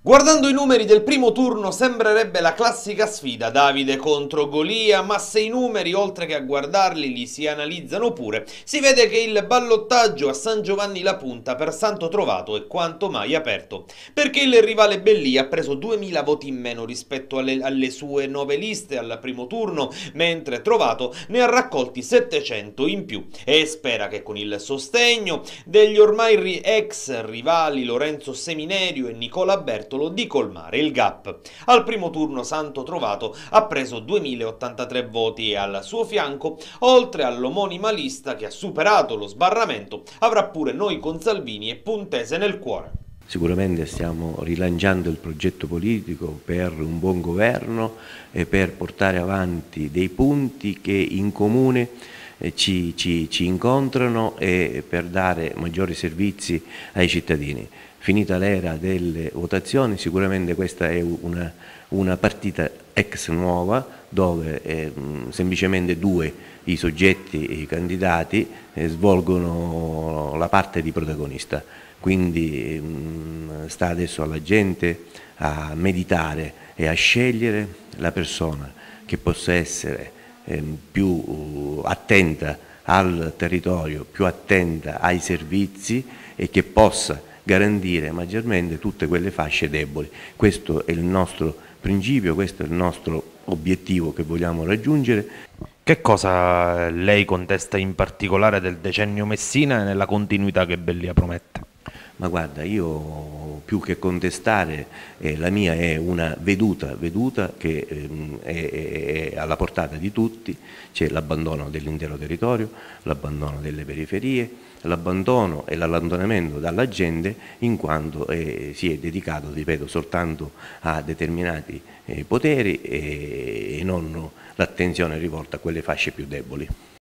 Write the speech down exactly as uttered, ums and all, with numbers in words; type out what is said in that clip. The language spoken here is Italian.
Guardando i numeri del primo turno sembrerebbe la classica sfida Davide contro Golia, ma se i numeri oltre che a guardarli li si analizzano pure, si vede che il ballottaggio a San Giovanni la Punta per Santo Trovato è quanto mai aperto, perché il rivale Bellì ha preso duemila voti in meno rispetto alle, alle sue nove liste al primo turno, mentre Trovato ne ha raccolti settecento in più e spera che con il sostegno degli ormai ex rivali Lorenzo Seminerio e Nicola Bertolo di colmare il gap. Al primo turno Santo Trovato ha preso duemilaottantatré voti e al suo fianco, oltre all'omonima lista che ha superato lo sbarramento, avrà pure Noi con Salvini e Puntese nel cuore. Sicuramente stiamo rilanciando il progetto politico per un buon governo e per portare avanti dei punti che in comune ci, ci, ci incontrano e per dare maggiori servizi ai cittadini. Finita l'era delle votazioni, sicuramente questa è una, una partita ex nuova dove eh, semplicemente due i soggetti, i candidati eh, svolgono la parte di protagonista. Quindi mh, sta adesso alla gente a meditare e a scegliere la persona che possa essere eh, più uh, attenta al territorio, più attenta ai servizi e che possa garantire maggiormente tutte quelle fasce deboli. Questo è il nostro principio, questo è il nostro obiettivo che vogliamo raggiungere. Che cosa lei contesta in particolare del decennio Messina e nella continuità che Bellia promette? Ma guarda, io più che contestare, eh, la mia è una veduta, veduta che ehm, è, è, è alla portata di tutti, c'è l'abbandono dell'intero territorio, l'abbandono delle periferie, l'abbandono e l'allontanamento dalla gente in quanto eh, si è dedicato, ripeto, soltanto a determinati eh, poteri e, e non l'attenzione rivolta a quelle fasce più deboli.